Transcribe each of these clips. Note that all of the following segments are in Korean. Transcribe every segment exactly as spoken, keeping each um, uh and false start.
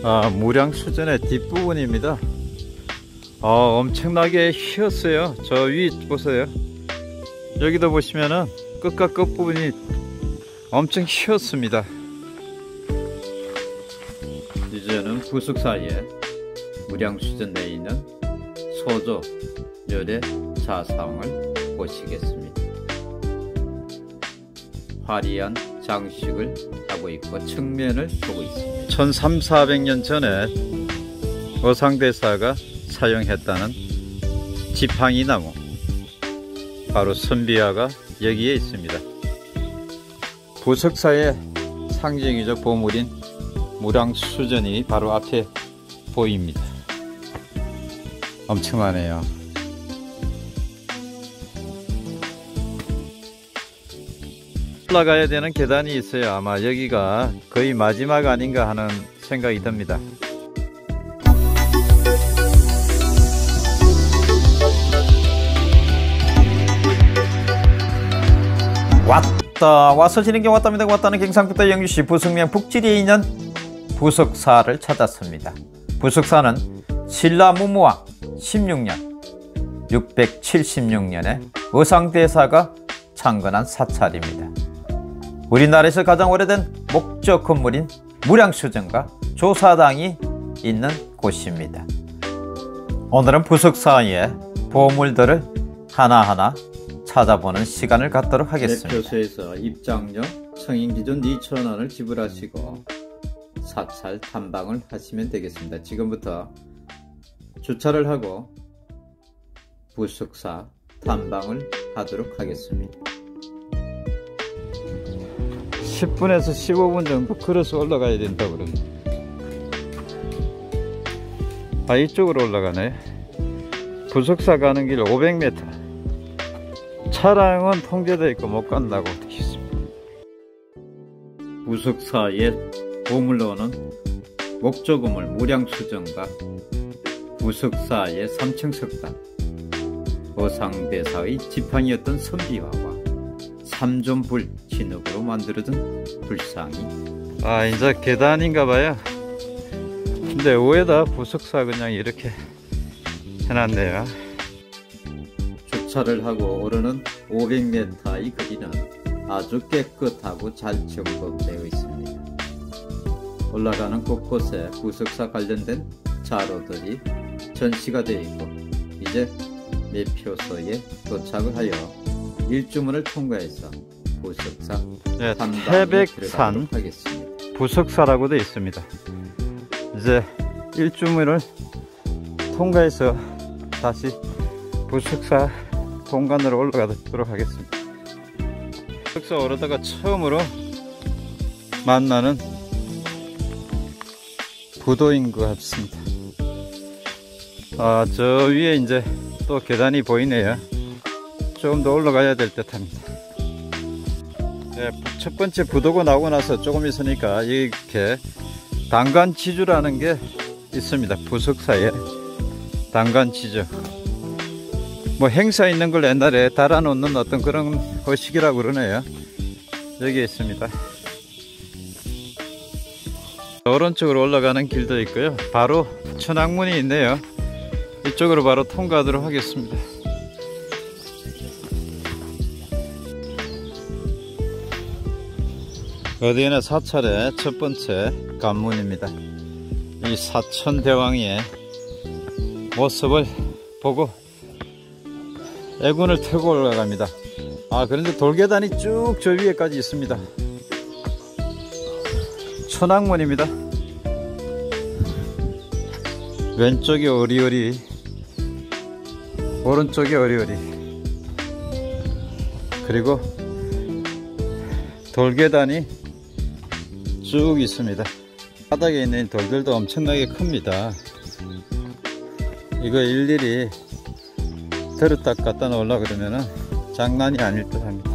아, 무량수전의 뒷부분입니다. 아, 엄청나게 휘었어요. 저 위 보세요. 여기도 보시면은 끝과 끝 부분이 엄청 휘었습니다. 이제는 부숙 사이에 무량수전 내에 있는 소조 열의 자상을 보시겠습니다. 화려한 장식을 하고 있고 측면을 보고 있습니다. 천삼사백 년 전에 어상대사가 사용했다는 지팡이 나무, 바로 선비화가 여기에 있습니다. 부석사의 상징이죠. 보물인 무량수전이 바로 앞에 보입니다. 엄청나네요. 올라가야 되는 계단이 있어요. 아마 여기가 거의 마지막 아닌가 하는 생각이 듭니다. 왔다 와서 진행경 왔답니다. 왔다는 경상북도 영주시 부석면 북지리에 있는 부석사를 찾았습니다. 부석사는 신라 문무왕 십육 년 육백칠십육 년에 어상대사가 창건한 사찰입니다. 우리나라에서 가장 오래된 목적 건물인 무량수전과 조사당이 있는 곳입니다. 오늘은 부석사의 보물들을 하나하나 찾아보는 시간을 갖도록 하겠습니다. 매표소에서 입장료 성인 기준 이천 원을 지불하시고 사찰 탐방을 하시면 되겠습니다. 지금부터 주차를 하고 부석사 탐방을 하도록 하겠습니다. 십 분에서 십오 분 정도 걸어서 올라가야 된다고 그럽니다. 아, 이쪽으로 올라가네. 부석사 가는 길 오백 미터. 차량은 통제되어 있고 못 간다고 되어 있습니다. 부석사의 보물로는 목조건물 무량수전과 부석사의 삼 층 석당, 어상대사의 지팡이였던 선비화와 삼존불 진흙으로 만들어진 불상이, 아, 이제 계단인가봐요. 근데 위에다 부석사 그냥 이렇게 해놨네요. 주차를 하고 오르는 오백 미터의 거리는 아주 깨끗하고 잘 점검되어 있습니다. 올라가는 곳곳에 부석사 관련된 자료들이 전시가 되어 있고, 이제 매표소에 도착을 하여 일주문을 통과해서 부석사 네, 태백산 부석사라고 되어 있습니다. 이제 일주문을 통과해서 다시 부석사 공간으로 올라가도록 하겠습니다. 부석사 오르다가 처음으로 만나는 부도인 것 같습니다. 아, 저 위에 이제 또 계단이 보이네요. 조금 더 올라가야 될 듯 합니다. 네, 첫 번째 부도고 나오고 나서 조금 있으니까 이렇게 단관지주라는 게 있습니다. 부석사에 단관지주, 뭐 행사 있는 걸 옛날에 달아놓는 어떤 그런 거식이라고 그러네요. 여기에 있습니다. 오른쪽으로 올라가는 길도 있고요. 바로 천왕문이 있네요. 이쪽으로 바로 통과하도록 하겠습니다. 어디에나 사찰의 첫 번째 관문입니다. 이 사천대왕의 모습을 보고 애군을 타고 올라갑니다. 아, 그런데 돌계단이 쭉 저 위에까지 있습니다. 천왕문입니다. 왼쪽이 어리어리, 오른쪽이 어리어리, 그리고 돌계단이 쭉 있습니다. 바닥에 있는 돌들도 엄청나게 큽니다. 이거 일일이 들었다 갖다 놓으려 그러면은 장난이 아닐 듯 합니다.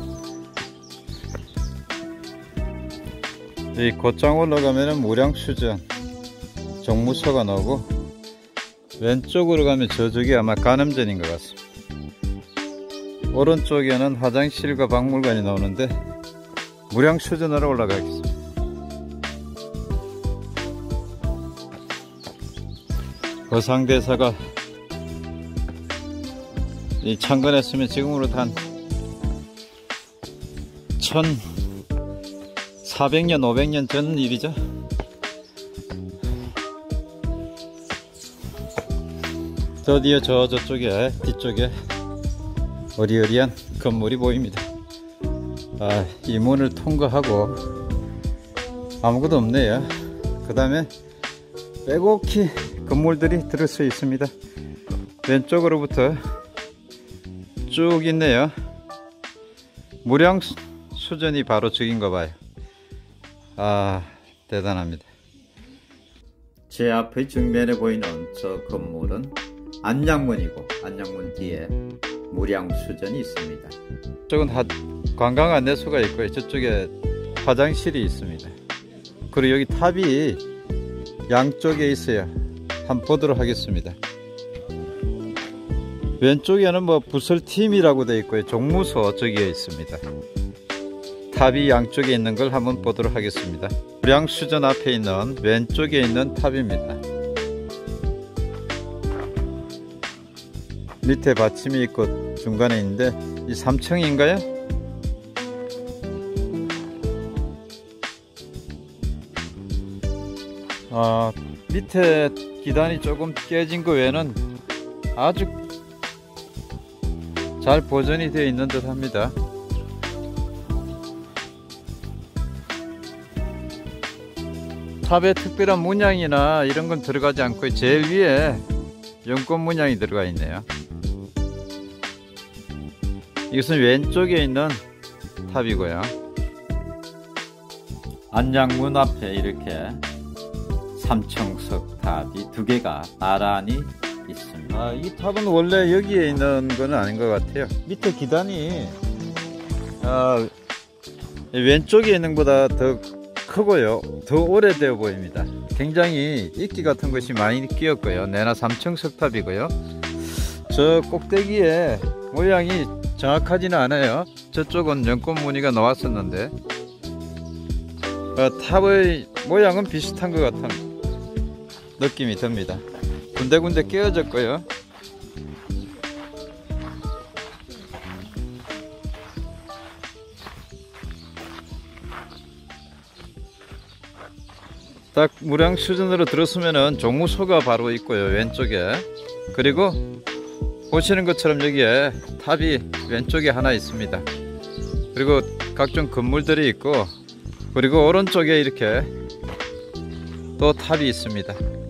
이 곧장 올라가면은 무량수전 정무소가 나오고, 왼쪽으로 가면 저쪽이 아마 간음전인 것 같습니다. 오른쪽에는 화장실과 박물관이 나오는데 무량수전으로 올라가겠습니다. 거상대사가 이 창건했으면 지금으로 한 천사백 년 오백 년 전 일이죠. 드디어 저 저쪽에 뒤쪽에 어리어리한 건물이 보입니다. 아, 이 문을 통과하고 아무것도 없네요. 그 다음에 빼곡히 건물들이 들어서 있습니다. 왼쪽으로부터 쭉 있네요. 무량수전이 바로 저긴가 봐요. 아, 대단합니다. 제 앞의 정면에 보이는 저 건물은 안양문이고, 안양문 뒤에 무량수전이 있습니다. 저쪽은 하, 관광 안내소가 있고요. 저쪽에 화장실이 있습니다. 그리고 여기 탑이 양쪽에 있어요. 한번 보도록 하겠습니다. 왼쪽에는 뭐 부설팀이라고 되어 있고요. 종무소 저기에 있습니다. 탑이 양쪽에 있는 걸 한번 보도록 하겠습니다. 무량수전 앞에 있는 왼쪽에 있는 탑입니다. 밑에 받침이 있고 중간에 있는데 이 삼 층인가요? 아, 밑에 기단이 조금 깨진 거 외에는 아주 잘 보존이 되어 있는 듯 합니다. 탑에 특별한 문양이나 이런 건 들어가지 않고 제일 위에 연꽃 문양이 들어가 있네요. 이것은 왼쪽에 있는 탑이고요. 안양문 앞에 이렇게 삼청석 탑이 두 개가 나란히 있습니다. 아, 이 탑은 원래 여기에 있는 건 아닌 것 같아요. 밑에 기단이 아, 왼쪽에 있는 것보다 더 크고요. 더 오래되어 보입니다. 굉장히 이끼 같은 것이 많이 끼었고요. 내나 삼청석 탑이고요. 저 꼭대기에 모양이 정확하지는 않아요. 저쪽은 연꽃 무늬가 나왔었는데 어, 탑의 모양은 비슷한 것 같은 느낌이 듭니다. 군데군데 깨어졌고요. 딱 무량수전으로 들었으면은 종무소가 바로 있고요. 왼쪽에. 그리고 보시는 것처럼 여기에 탑이 왼쪽에 하나 있습니다. 그리고 각종 건물들이 있고, 그리고 오른쪽에 이렇게 또 탑이 있습니다.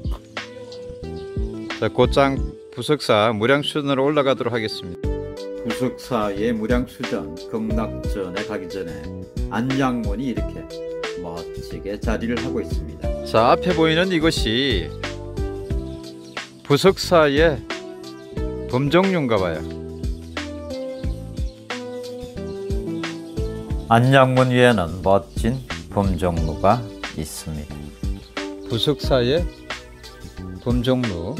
자, 곧장 부석사 무량수전으로 올라가도록 하겠습니다. 부석사의 무량수전 극락전에 가기 전에 안양문이 이렇게 멋지게 자리를 하고 있습니다. 자, 앞에 보이는 이것이 부석사의 범종류인가 봐요. 안양문 위에는 멋진 범종루가 있습니다. 부석사의 범종루.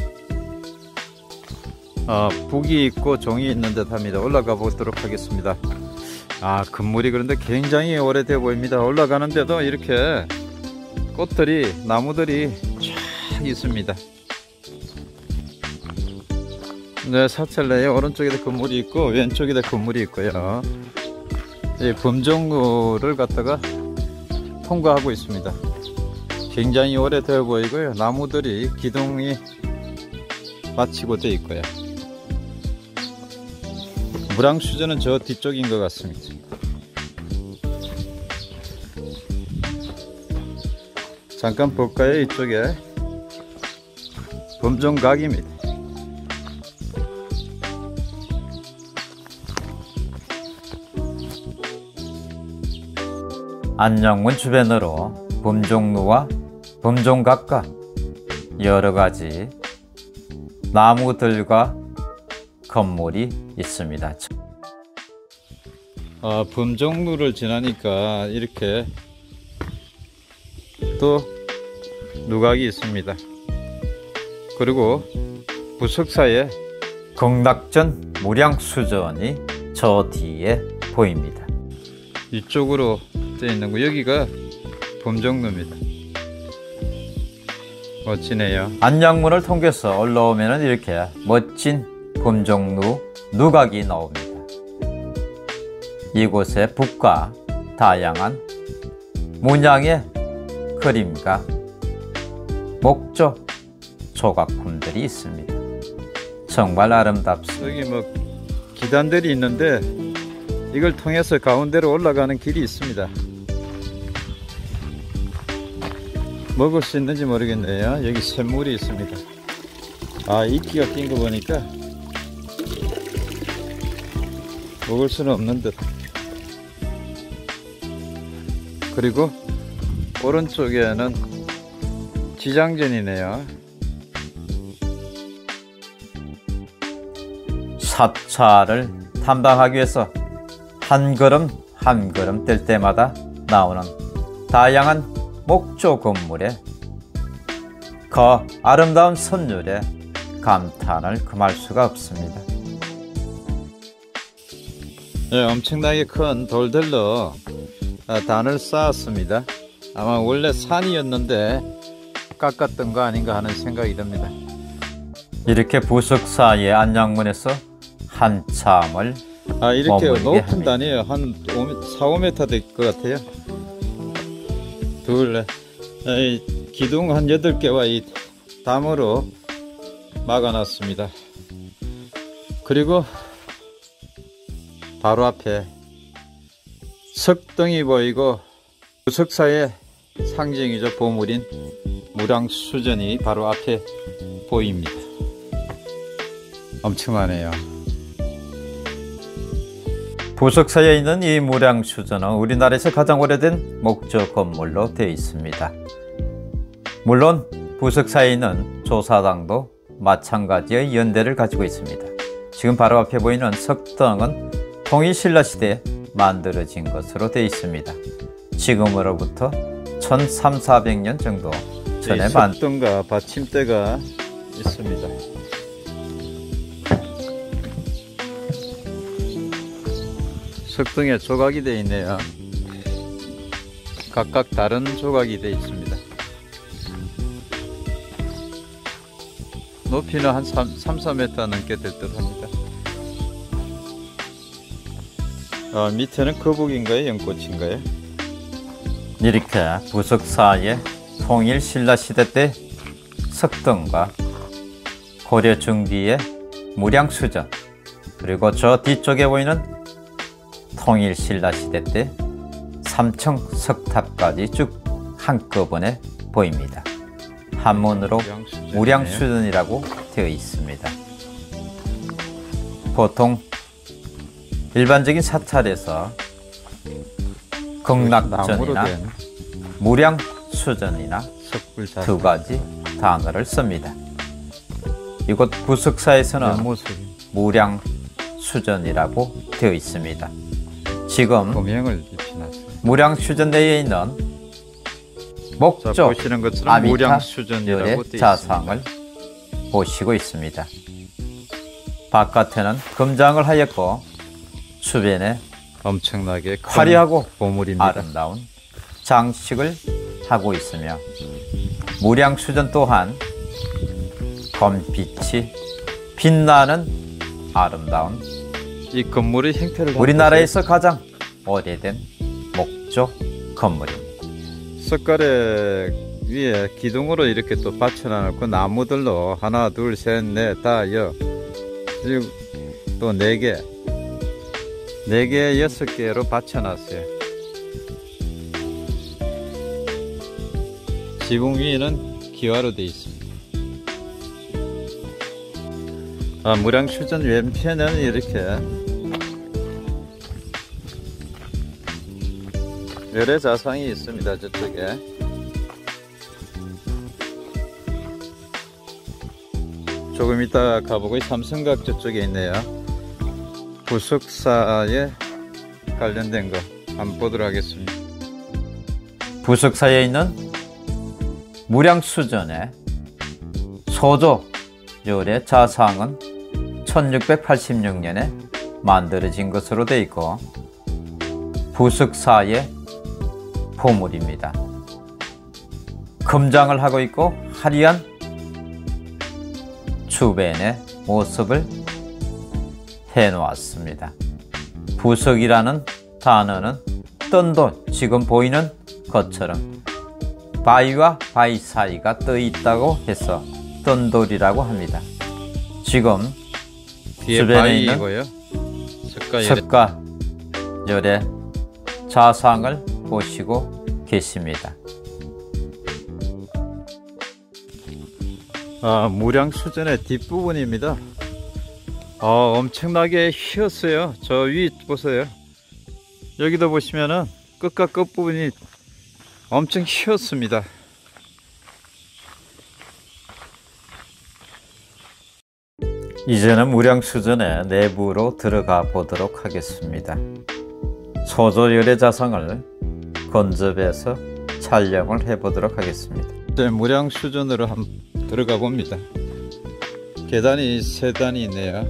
아, 북이 있고 종이 있는 듯 합니다. 올라가 보도록 하겠습니다. 아, 건물이 그런데 굉장히 오래되어 보입니다. 올라가는데도 이렇게 꽃들이, 나무들이 쫙 있습니다. 네, 사찰내에 오른쪽에도 건물이 있고 왼쪽에도 건물이 있고요. 이 범종루를 갖다가 통과하고 있습니다. 굉장히 오래되어 보이고요. 나무들이 기둥이 마치고 되어 있고요. 무량수전은 저 뒤쪽인 것 같습니다. 잠깐 볼까요? 이쪽에 범종각입니다. 안양문 주변으로 범종루와 범종각과 여러가지 나무들과 건물이 있습니다. 아, 범종루를 지나니까 이렇게 또 누각이 있습니다. 그리고 부석사에 극락전 무량수전이 저 뒤에 보입니다. 이쪽으로 되어 있는 거, 여기가 범종루입니다. 멋지네요. 안양문을 통해서 올라오면 이렇게 멋진 금종루 누각이 나옵니다. 이곳에 북과 다양한 문양의 그림과 목조 조각품들이 있습니다. 정말 아름답습니다. 여기 뭐 기단들이 있는데 이걸 통해서 가운데로 올라가는 길이 있습니다. 먹을 수 있는지 모르겠네요. 여기 샘물이 있습니다. 아, 이끼가 낀 거 보니까 먹을 수는 없는 듯. 그리고 오른쪽에는 지장전이네요. 사찰을 탐방하기 위해서 한 걸음 한 걸음 뗄 때마다 나오는 다양한 목조 건물에 그 아름다운 선율에 감탄을 금할 수가 없습니다. 네, 엄청나게 큰 돌들로 단을 쌓았습니다. 아마 원래 산이었는데 깎았던 거 아닌가 하는 생각이 듭니다. 이렇게 부석 사이의 안양문에서 한참을 아, 이렇게 높은 합니다. 단이에요. 한 사, 오 미터 될 것 같아요. 둘, 이 기둥 한 여덟 개와 이 담으로 막아놨습니다. 그리고 바로 앞에 석등이 보이고 부석사의 상징이죠. 보물인 무량수전이 바로 앞에 보입니다. 엄청나네요. 부석사에 있는 이 무량수전은 우리나라에서 가장 오래된 목조 건물로 되어 있습니다. 물론 부석사에 있는 조사당도 마찬가지의 연대를 가지고 있습니다. 지금 바로 앞에 보이는 석등은 통일신라시대에 만들어진 것으로 되어 있습니다. 지금으로부터 천삼백, 사백 년 정도 전에 만 석등과 받침대가 있습니다. 석등에 조각이 되어 있네요. 각각 다른 조각이 되어 있습니다. 높이는 한 삼, 사 미터 넘게 될 듯 합니다. 아, 밑에는 거북인가요? 연꽃인가요? 이렇게 부석사의 통일신라시대 때 석등과 고려 중기의 무량수전, 그리고 저 뒤쪽에 보이는 통일신라시대 때 삼청 석탑까지 쭉 한꺼번에 보입니다. 한문으로 무량수전이라고 되어 있습니다. 보통 일반적인 사찰에서 극락전이나 무량수전이나 두 가지 단어를 씁니다. 이곳 부석사에서는 무량수전이라고 되어 있습니다. 지금 무량수전 내에 있는 목조 아미타열의 자상을 보시고 있습니다. 바깥에는 금장을 하였고 주변에 엄청나게 화려하고 보물입니다. 아름다운 장식을 하고 있으며 무량수전 또한 검빛이 빛나는 아름다운 이 건물의 형태를 우리나라에서 가장 오래된 목조 건물입니다. 석가래 위에 기둥으로 이렇게 또 받쳐놔놓고 나무들로 하나, 둘, 셋, 넷, 다, 여, 그리고 또 네 개, 네 개, 여섯 개로 받쳐놨어요. 지붕 위에는 기와로 되어 있습니다. 아, 무량수전 왼편에는 이렇게 열의 자상이 있습니다. 저쪽에 조금 이따 가보고 삼성각 저쪽에 있네요. 부석사에 관련된 거 한번 보도록 하겠습니다. 부석사에 있는 무량수전의 소조 열의 자상은 천육백팔십육 년에 만들어진 것으로 되어 있고 부석사의 보물입니다. 검장을 하고 있고 화려한 주변의 모습을 해놓았습니다. 부석이라는 단어는 뜬 돌, 지금 보이는 것처럼 바위와 바위 사이가 떠 있다고 해서 뜬 돌이라고 합니다. 지금 뒤에 주변에 있는 바위이고요. 석가열의 석가열의 자상을 보시고 계십니다. 아, 무량수전의 뒷부분입니다. 아, 엄청나게 휘었어요. 저 위 보세요. 여기도 보시면은 끝과 끝 부분이 엄청 휘었습니다. 이제는 무량수전의 내부로 들어가 보도록 하겠습니다. 소조열의 자상을 건접해서 촬영을 해 보도록 하겠습니다. 네, 무량수전으로 한번 들어가 봅니다. 계단이 세 단이 있네요.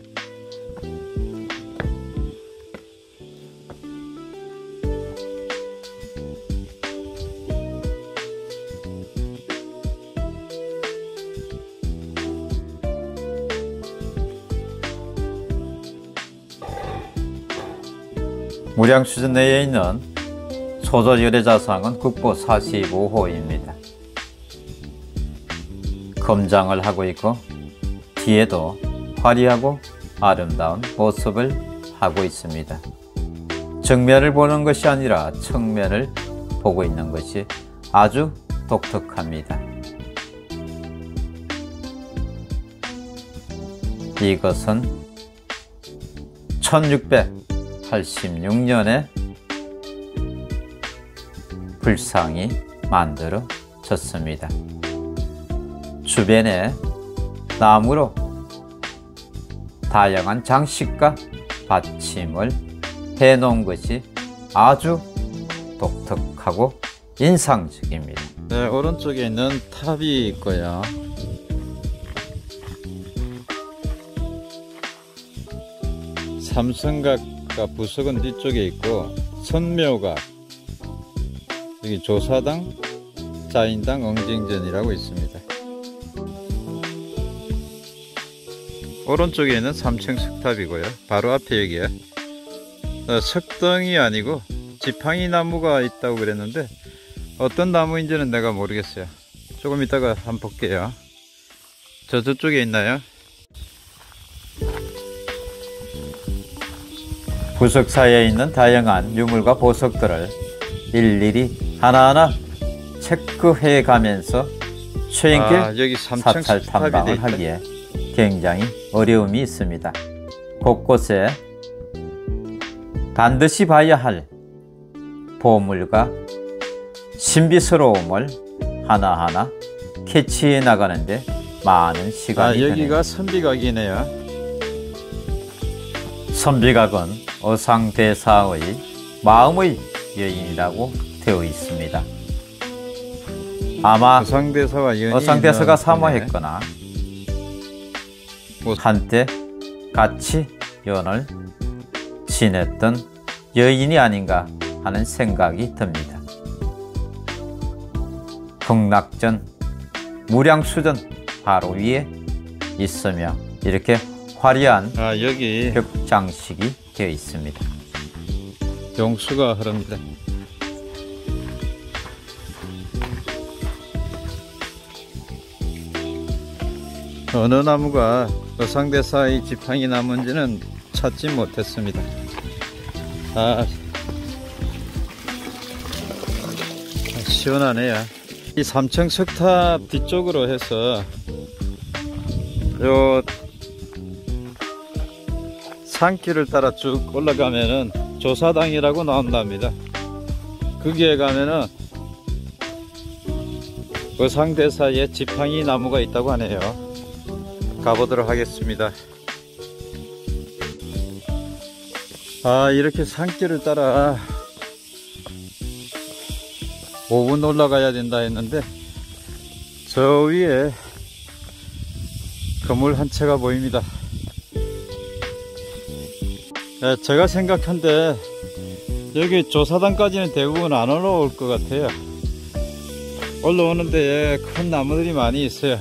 무량수전 내에 있는 소조열의 자상은 국보 사십오 호입니다. 검장을 하고 있고 뒤에도 화려하고 아름다운 모습을 하고 있습니다. 정면을 보는 것이 아니라 측면을 보고 있는 것이 아주 독특합니다. 이것은 천육백팔십육 년에 불상이 만들어졌습니다. 주변에 나무로 다양한 장식과 받침을 해 놓은 것이 아주 독특하고 인상적입니다. 네, 오른쪽에 있는 탑이 있고요. 삼성각과 부석은 뒤쪽에 있고 선묘각, 여기 조사당, 자인당, 엉징전이라고 있습니다. 오른쪽에 있는 삼층 석탑이고요. 바로 앞에 여기에 어, 석등이 아니고 지팡이 나무가 있다고 그랬는데 어떤 나무인지는 내가 모르겠어요. 조금 이따가 한번 볼게요. 저 저쪽에 있나요? 부석 사이에 있는 다양한 유물과 보석들을 일일이 하나하나 체크해 가면서 최인길 아, 여기 삼층 사찰 석탑이 탐방을 돼 있다. 하기에 굉장히 어려움이 있습니다. 곳곳에 반드시 봐야 할 보물과 신비스러움을 하나하나 캐치해 나가는데 많은 시간이 아, 여기가 드네요. 선비각이네요. 선비각은 어상대사의 마음의 여인이라고 되어 있습니다. 아마 어상대사와 연이 어상대사가 있는 사모했거나 뭐 한때 같이 연을 지냈던 여인이 아닌가 하는 생각이 듭니다. 극락전 무량수전 바로 위에 있으며 이렇게 화려한 아, 여기 벽 장식이 되어 있습니다. 용수가 흐릅니다. 어느 나무가 어상대사의 지팡이 나무인지는 찾지 못했습니다. 아, 시원하네요. 이 삼층 석탑 뒤쪽으로 해서 요 산길을 따라 쭉 올라가면은 조사당이라고 나온답니다. 거기에 가면은 어상대사의 지팡이 나무가 있다고 하네요. 가보도록 하겠습니다. 아, 이렇게 산길을 따라 오 분 올라가야 된다 했는데 저 위에 건물 한 채가 보입니다. 네, 제가 생각한데 여기 조사당까지는 대부분 안 올라올 것 같아요. 올라오는데 큰 나무들이 많이 있어요.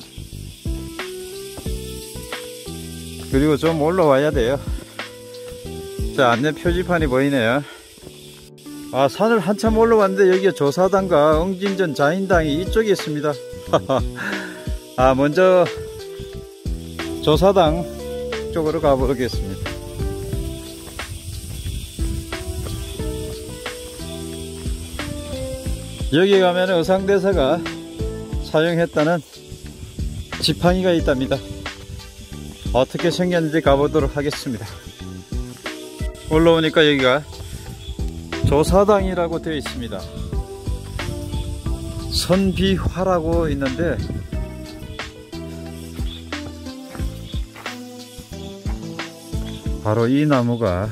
그리고 좀 올라와야 돼요. 자, 안내 표지판이 보이네요. 아, 산을 한참 올라왔는데 여기에 조사당과 엉진전 자인당이 이쪽에 있습니다. 아, 먼저 조사당 쪽으로 가보겠습니다. 여기 가면 의상대사가 사용했다는 지팡이가 있답니다. 어떻게 생겼는지 가보도록 하겠습니다. 올라오니까 여기가 조사당이라고 되어 있습니다. 선비화라고 있는데 바로 이 나무가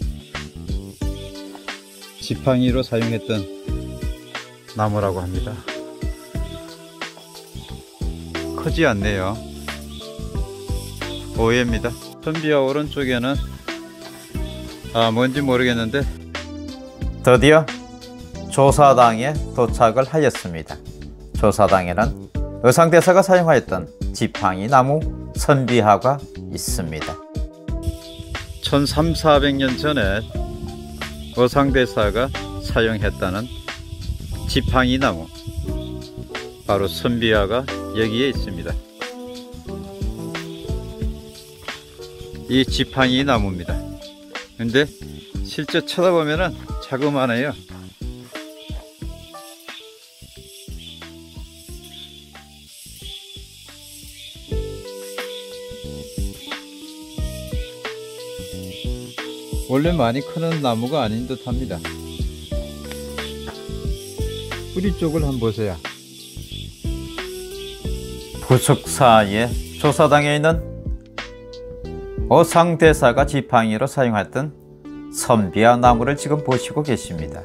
지팡이로 사용했던 나무라고 합니다. 크지 않네요. 오해입니다. 선비화 오른쪽에는 아 뭔지 모르겠는데 드디어 조사당에 도착을 하였습니다. 조사당에는 의상대사가 사용하였던 지팡이 나무 선비화가 있습니다. 천삼사백 년 전에 의상대사가 사용했다는 지팡이 나무, 바로 선비화가 여기에 있습니다. 이 지팡이 나무입니다. 근데 실제 쳐다보면은 자그마해요. 원래 많이 크는 나무가 아닌 듯 합니다. 뿌리 쪽을 한번 보세요. 부석사의 조사당에 있는 의상대사가 지팡이로 사용했던 선비화 나무를 지금 보시고 계십니다.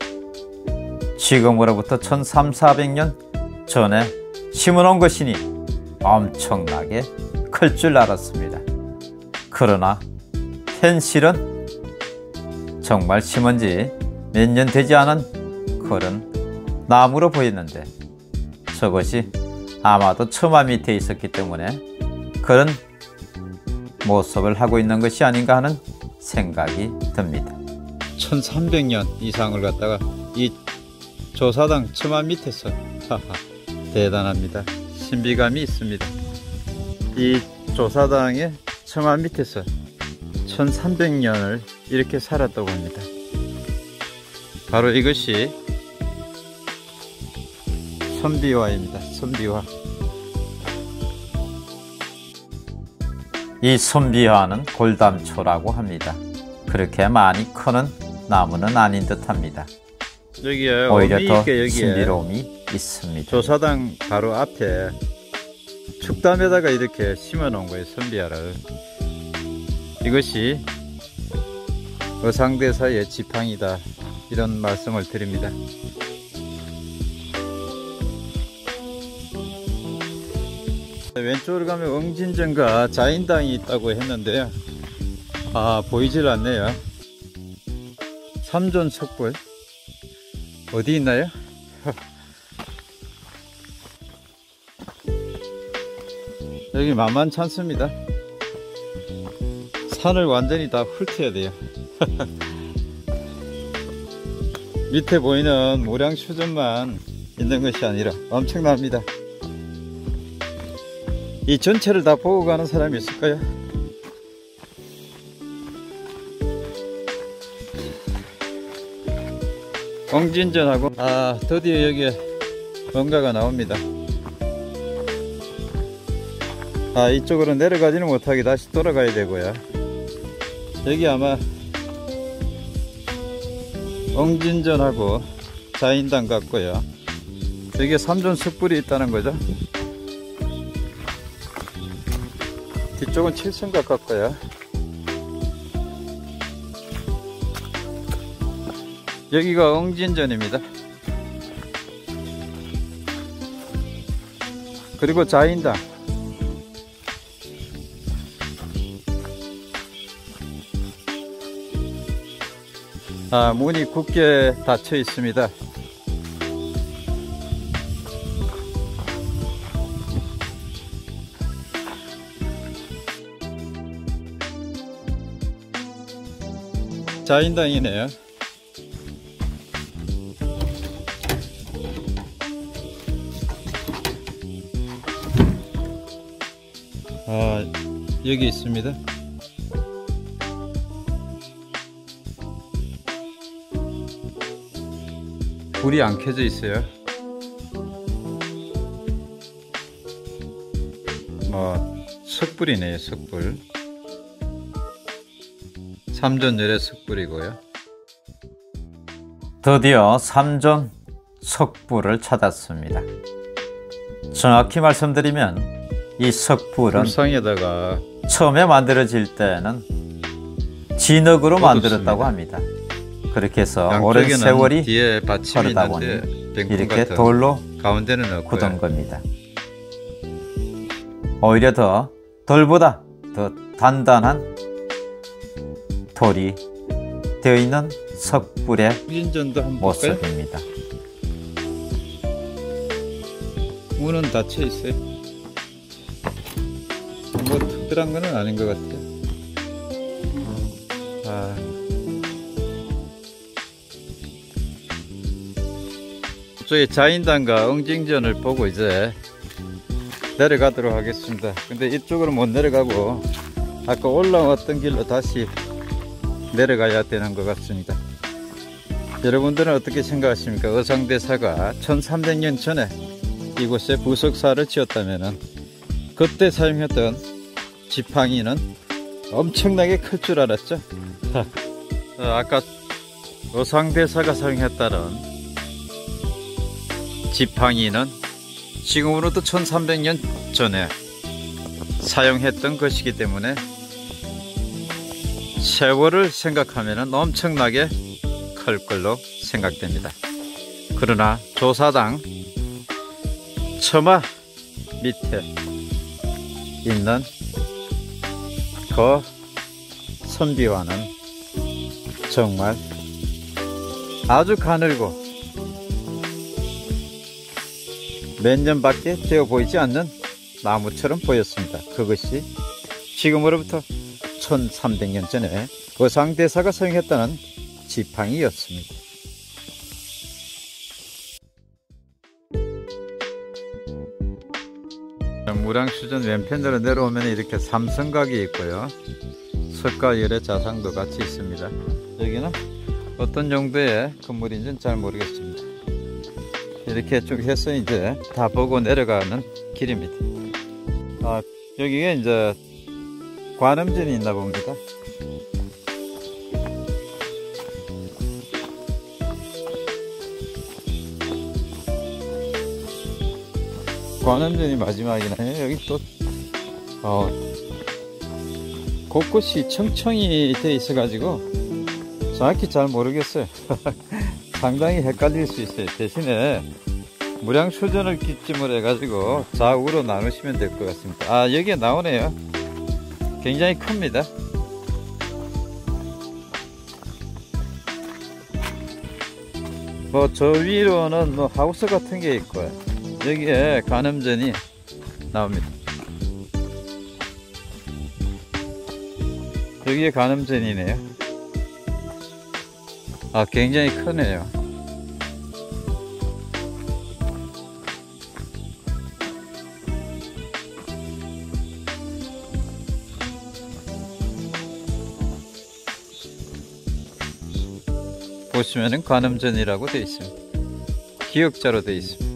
지금으로부터 천삼사백 년 전에 심어놓은 것이니 엄청나게 클 줄 알았습니다. 그러나 현실은 정말 심은 지 몇 년 되지 않은 그런 나무로 보였는데 저것이 아마도 처마 밑에 있었기 때문에 그런 모습을 하고 있는 것이 아닌가 하는 생각이 듭니다. 천삼백 년 이상을 갖다가 이 조사당 처마 밑에서 하하, 대단합니다. 신비감이 있습니다. 이 조사당의 처마 밑에서 천삼백 년을 이렇게 살았다고 합니다. 바로 이것이 선비화입니다. 선비화. 이 선비화는 골담초라고 합니다. 그렇게 많이 크는 나무는 아닌 듯 합니다. 여기에 오히려 더 여기에 신비로움이 있습니다. 조사당 바로 앞에 축담에다가 이렇게 심어 놓은 거예요. 선비화를. 이것이 의상대사의 지팡이다, 이런 말씀을 드립니다. 왼쪽으로 가면 엉진전과 자인당이 있다고 했는데요, 아 보이질 않네요. 삼존석불 어디 있나요? 여기 만만치 않습니다. 산을 완전히 다 훑어야 돼요. 밑에 보이는 무량수전만 있는 것이 아니라 엄청납니다. 이 전체를 다 보고 가는 사람이 있을까요? 엉진전하고 아 드디어 여기에 뭔가가 나옵니다. 아 이쪽으로 내려가지는 못하게 다시 돌아가야 되고요. 여기 아마 엉진전하고 자인당 같고요. 여기에 삼존석불이 있다는 거죠. 뒤쪽은 칠성각 같고요. 여기가 엉진전입니다. 그리고 자인당. 아, 문이 굳게 닫혀 있습니다. 자인당이네요. 아, 여기 있습니다. 불이 안 켜져 있어요. 뭐 석불이네요. 석불. 삼존열의 석불이고요. 드디어 삼존 석불을 찾았습니다. 정확히 말씀드리면 이 석불은 불상에다가 처음에 만들어질 때는 진흙으로 만들었다고 합니다. 그렇게 해서 오랜 세월이 뒤에 받침이 흐르다 보니 있는데 이렇게 돌로 가운데는 없고요. 굳은 겁니다. 오히려 더 돌보다 더 단단한 돌이 되어 있는 석불의 인전도 한번 볼까요? 모습입니다. 문은 닫혀 있어요. 뭐 특별한 거는 아닌 것 같아요. 아. 저희 자인당과 엉징전을 보고 이제 내려가도록 하겠습니다. 근데 이쪽으로 못 내려가고 아까 올라왔던 길로 다시 내려가야 되는 것 같습니다. 여러분들은 어떻게 생각하십니까? 어상대사가 천삼백 년 전에 이곳에 부석사를 지었다면 그때 사용했던 지팡이는 엄청나게 클 줄 알았죠? 아까 어상대사가 사용했다는 지팡이는 지금으로부터 천삼백 년 전에 사용했던 것이기 때문에 세월을 생각하면 엄청나게 클 걸로 생각됩니다. 그러나 조사당 처마 밑에 있는 그 선비와는 정말 아주 가늘고 몇 년밖에 되어 보이지 않는 나무처럼 보였습니다. 그것이 지금으로부터 천삼백 년 전에 어상대사가 사용했다는 지팡이였습니다. 무량수전 왼편으로 내려오면 이렇게 삼성각이 있고요. 석가열의 자상도 같이 있습니다. 여기는 어떤 정도의 건물인지는 잘 모르겠습니다. 이렇게 쭉 해서 이제 다 보고 내려가는 길입니다. 아, 여기가 이제 관음전이 있나 봅니다. 관음전이 마지막이네. 여기 또 어, 곳곳이 청청이 되어 있어 가지고 정확히 잘 모르겠어요. 상당히 헷갈릴 수 있어요. 대신에 무량수전을 기점으로 해가지고 좌우로 나누시면 될 것 같습니다. 아, 여기에 나오네요. 굉장히 큽니다. 뭐 저 위로는 뭐 하우스 같은 게 있고요. 여기에 관음전이 나옵니다. 여기에 관음전이네요. 아, 굉장히 크네요. 보시면은 관음전이라고 되어 있습니다. 기역자로 되어 있습니다.